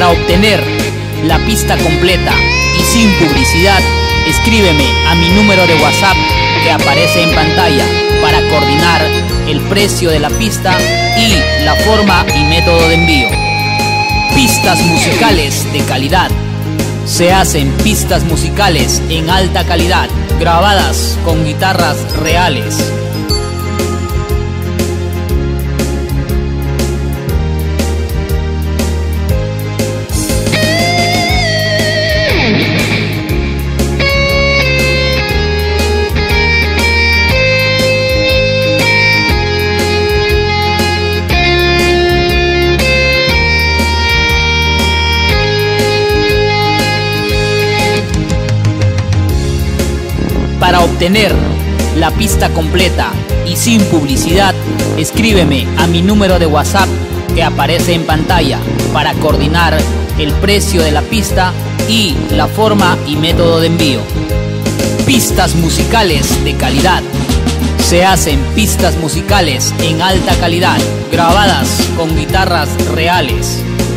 Para obtener la pista completa y sin publicidad, escríbeme a mi número de WhatsApp que aparece en pantalla para coordinar el precio de la pista y la forma y método de envío. Pistas musicales de calidad. Se hacen pistas musicales en alta calidad, grabadas con guitarras reales. Para obtener la pista completa y sin publicidad, escríbeme a mi número de WhatsApp que aparece en pantalla para coordinar el precio de la pista y la forma y método de envío. Pistas musicales de calidad. Se hacen pistas musicales en alta calidad, grabadas con guitarras reales.